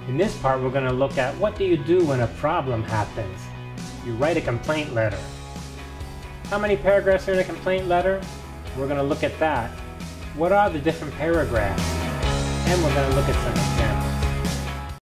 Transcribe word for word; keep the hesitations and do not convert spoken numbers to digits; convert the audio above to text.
In this part, we're going to look at what do you do when a problem happens. You write a complaint letter. How many paragraphs are in a complaint letter? We're going to look at that. What are the different paragraphs? And we're going to look at some